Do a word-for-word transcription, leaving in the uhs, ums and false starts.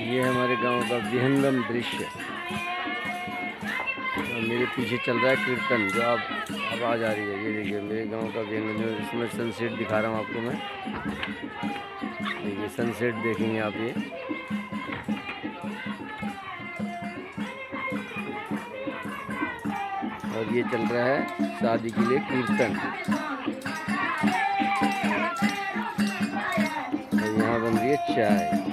ये हमारे गांव का विहंगम दृश्य। मेरे पीछे चल रहा है कीर्तन, जो आप आवाज़ आ रही है। ये देखिए मेरे गांव का विहंगम, जो इसमें सनसेट दिखा रहा हूँ आपको मैं। देखिए सनसेट देखेंगे आप ये। और ये चल रहा है शादी के लिए कीर्तन। और यहाँ बन रही है चाय।